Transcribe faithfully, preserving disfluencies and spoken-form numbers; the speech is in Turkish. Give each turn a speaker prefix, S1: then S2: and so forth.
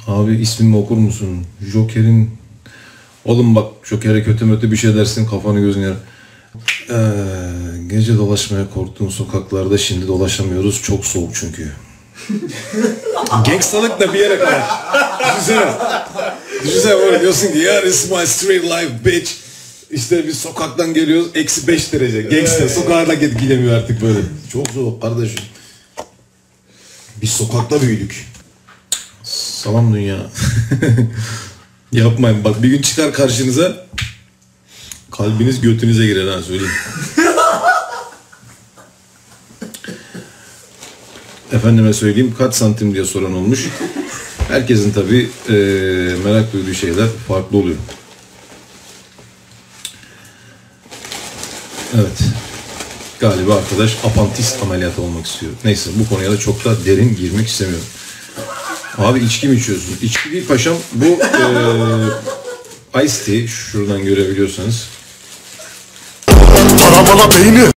S1: Abi ismimi okur musun? Joker'in... Oğlum bak Joker'e kötü mötü bir şey dersin kafanı gözünü yer. Ee, gece dolaşmaya korktuğum sokaklarda şimdi dolaşamıyoruz. Çok soğuk çünkü. Gangstalık da bir yere kadar. Düşünsene. Düşünsene böyle diyorsun ki ya this is my straight life bitch. İşte biz sokaktan geliyoruz. Eksi beş derece. Gangsta sokağa da gidemiyor artık böyle. Çok soğuk kardeşim. Biz sokakta büyüdük. Salam dünya. Yapmayın bak bir gün çıkar karşınıza. Kalbiniz götünüze girer ha söyleyeyim. Efendime söyleyeyim kaç santim diye soran olmuş. Herkesin tabii e, merak duyduğu şeyler farklı oluyor. Evet. Galiba arkadaş apantist ameliyatı olmak istiyor. Neyse bu konuya da çok da derin girmek istemiyorum. Abi içki mi içiyorsun? İçki değil paşam. Bu e, Ice Tea şuradan görebiliyorsanız.
S2: Para bana beyni.